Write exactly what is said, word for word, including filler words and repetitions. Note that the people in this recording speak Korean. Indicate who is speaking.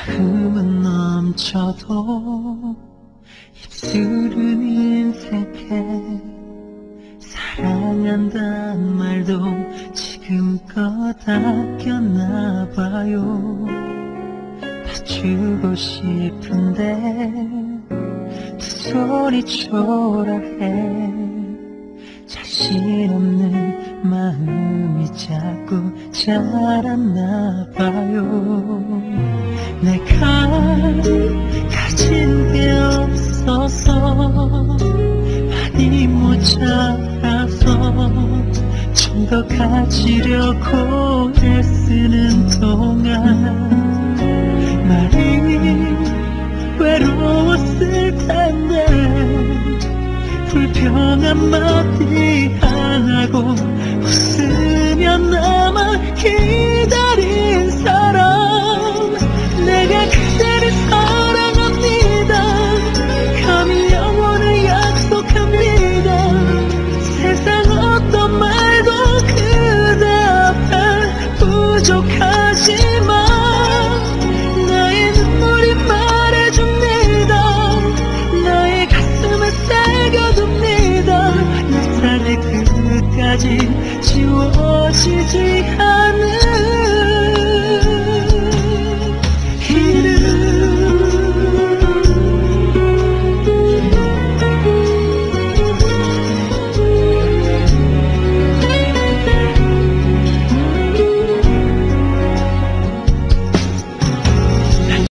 Speaker 1: 마음은 넘쳐도 입술은 인색해. 사랑한단 말도 지금껏 아꼈나 봐요. 봐주고 싶은데 두 손이 초라해. 자신 없는 마음이 자꾸 자랐나 봐요. 내가 가진 게 없어서 많이 모자라서 좀 더 가지려고